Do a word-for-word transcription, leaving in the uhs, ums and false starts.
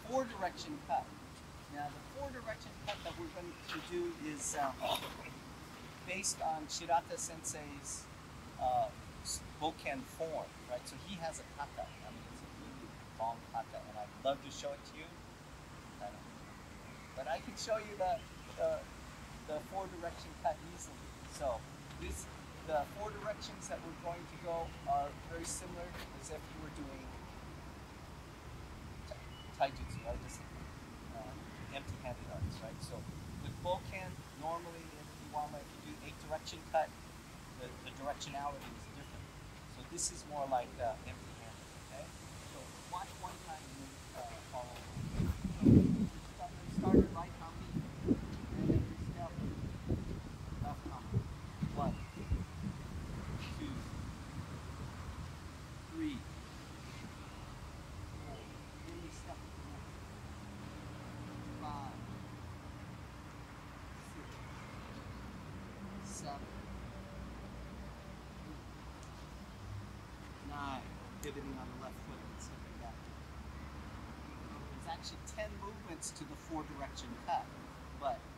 four direction cut. Now the four direction cut that we're going to do is um, based on Shirata Sensei's uh, Boken form, right? So he has a kata. I mean, it's a really long kata, and I'd love to show it to you. I don't know. But I can show you the, the, the four direction cut easily. So this, the four directions that we're going to go are very similar as if you were doing taijutsu, right? Just uh, empty-handed arts, right? So with Boken, normally in Iwama, if you do eight direction cut, the, the directionality is different. So this is more like uh, empty-handed, okay? So watch one time and then uh, follow. So start, start at right kami, and then you step left kami. One, two, three, four. Then you step with the left. Five, six, seven, eight, nine. Pivoting on the left foot and stepping back. There's actually ten movements to the four direction cut, but